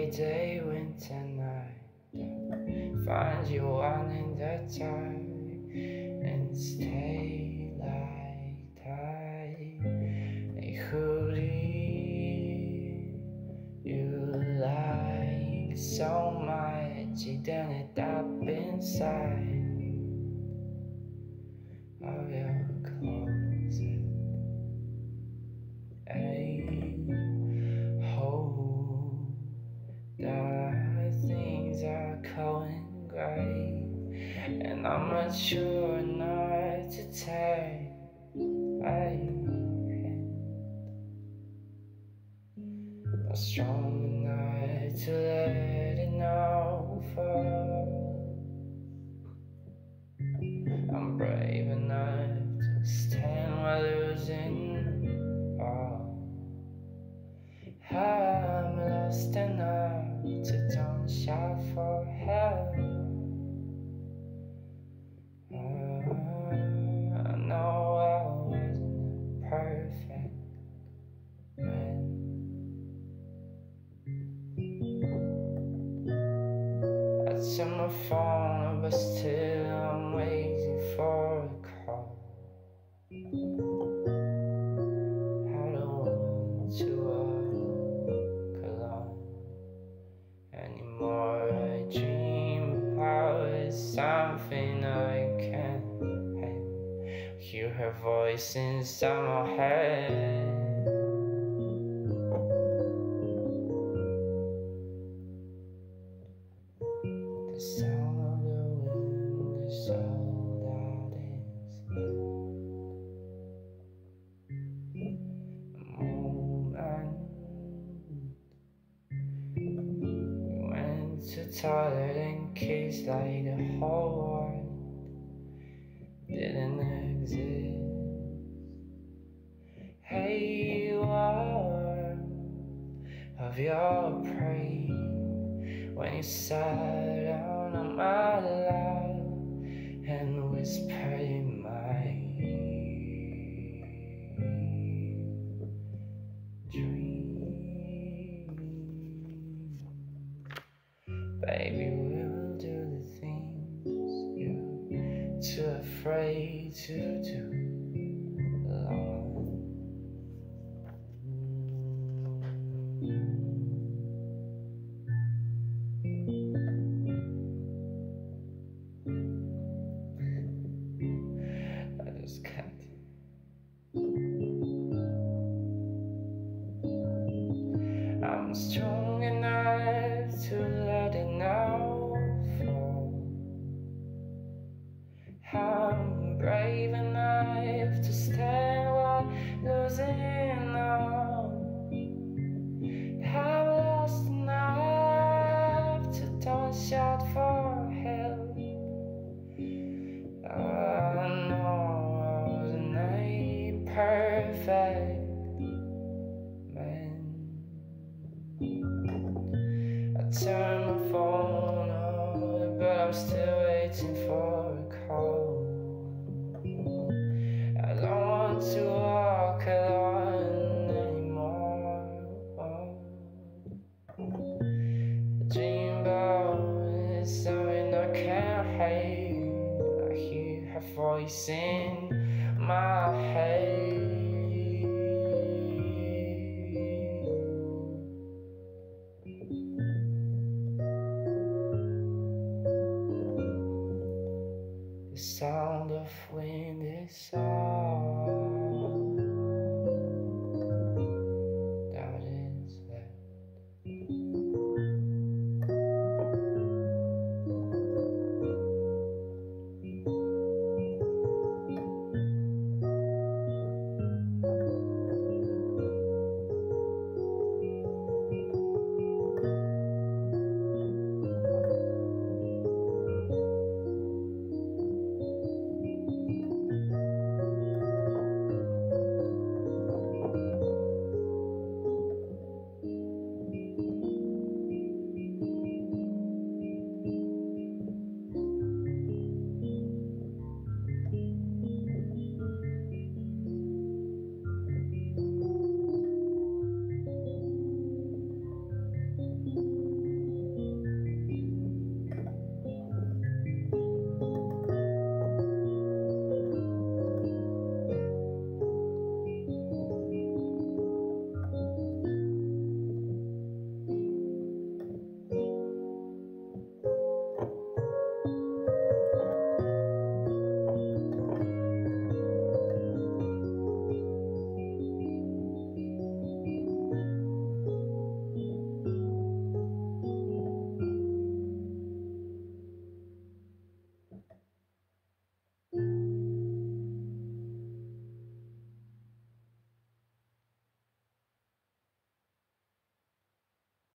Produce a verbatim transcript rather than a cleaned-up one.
gray day, winter night, find you one in the dark and stay like that. Hey, who do you like so much? You done it up inside of your closet. Hey, hope that things are going great, and I'm not sure not to take my hand. Not strong enough to let it know for. I'm brave enough to stand while losing all. I'm lost enough to don't shout for help. uh, I know I wasn't a perfect man. I took my phone, but still I'm waiting for a call. I don't want to walk alone anymore. I dream about something I can't have. Hear her voice inside my head. The sound of the wind is all that is left. The moment we went to the toilet and kissed like the whole world didn't exist. Hey, warmth of your praise when you sat down on my lap and whispered in my dream. Baby, we'll do the things you're too afraid to do alone. I just can't. I'm strong enough to let it now fall. I'm brave enough to stand while losing all. I'm lost enough to don't shout for help. I know I wasn't a perfect man. I turned my phone on, but I'm still waiting for a call. I don't want to walk alone anymore. I dream about something I can't hate. I hear her voice in my head. The sound of wind is all